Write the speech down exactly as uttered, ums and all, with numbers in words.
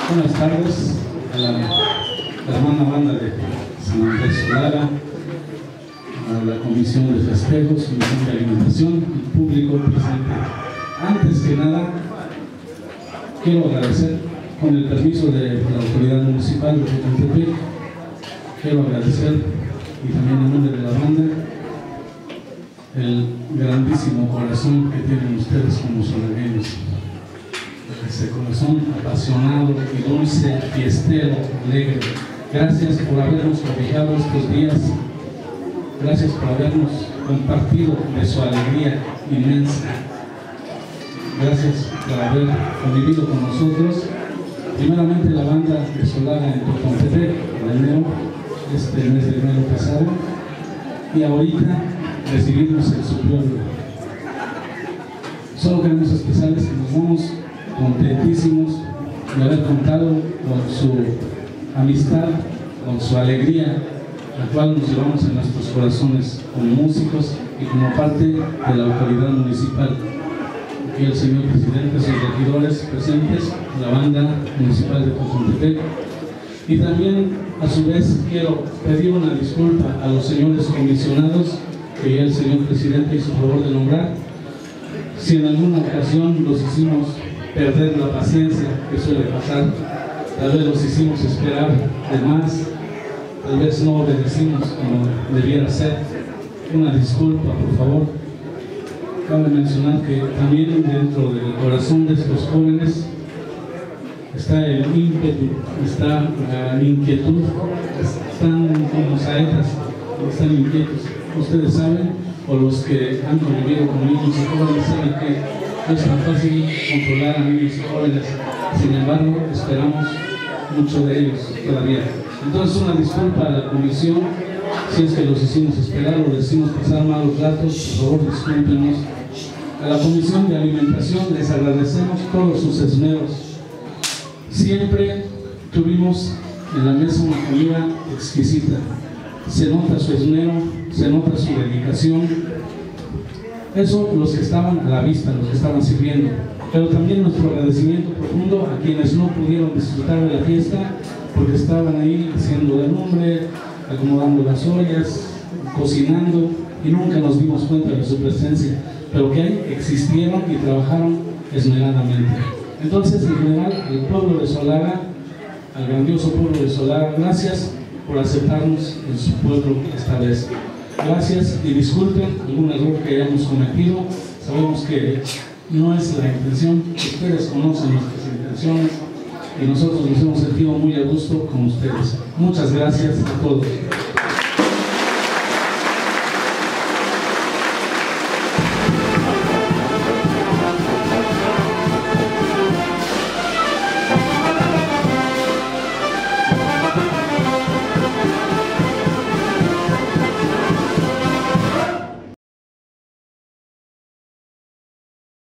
Buenas tardes a la, la hermana banda de San Andrés Solaga, a la Comisión de Festejos, Comisión de Alimentación, el público presente. Antes que nada, quiero agradecer, con el permiso de la autoridad municipal de Tecantepec, quiero agradecer, y también en nombre de la banda, el grandísimo corazón que tienen ustedes como solagueños. Ese corazón apasionado y dulce, fiestero, alegre. Gracias por habernos cobijado estos días. Gracias por habernos compartido de su alegría inmensa. Gracias por haber convivido con nosotros. Primeramente la banda de Solaga en Tecantepec, en enero, este mes de enero pasado, y ahorita recibimos el su pueblo. Solo queremos expresarles que nos vamos contentísimos de haber contado con su amistad, con su alegría, la cual nos llevamos en nuestros corazones como músicos y como parte de la autoridad municipal. Aquí el señor presidente, sus regidores presentes, la banda municipal de Tecantepec. Y también, a su vez, quiero pedir una disculpa a los señores comisionados que ya el señor presidente hizo favor de nombrar. Si en alguna ocasión los hicimos perder la paciencia, que suele pasar, tal vez los hicimos esperar de más, tal vez no obedecimos como debiera ser. Una disculpa, por favor. Cabe mencionar que también dentro del corazón de estos jóvenes está el ímpetu, está la inquietud, están como saetas, están inquietos. Ustedes saben, o los que han convivido con niños y jóvenes saben que no es tan fácil controlar a niños y jóvenes. Sin embargo, esperamos mucho de ellos todavía. Entonces, una disculpa a la comisión si es que los hicimos esperar o les hicimos pasar malos ratos. Por favor, discúlpenos. A la Comisión de Alimentación les agradecemos todos sus esmeros. Siempre tuvimos en la mesa una comida exquisita. Se nota su esmero, se nota su dedicación. Eso los que estaban a la vista, los que estaban sirviendo. Pero también nuestro agradecimiento profundo a quienes no pudieron disfrutar de la fiesta porque estaban ahí haciendo la lumbre, acomodando las ollas, cocinando y nunca nos dimos cuenta de su presencia, pero que ahí existieron y trabajaron esmeradamente. Entonces, en general, al pueblo de Solaga, al grandioso pueblo de Solaga, gracias por aceptarnos en su pueblo esta vez. Gracias y disculpen algún error que hayamos cometido. Sabemos que no es la intención, ustedes conocen nuestras intenciones y nosotros nos hemos sentido muy a gusto con ustedes. Muchas gracias a todos.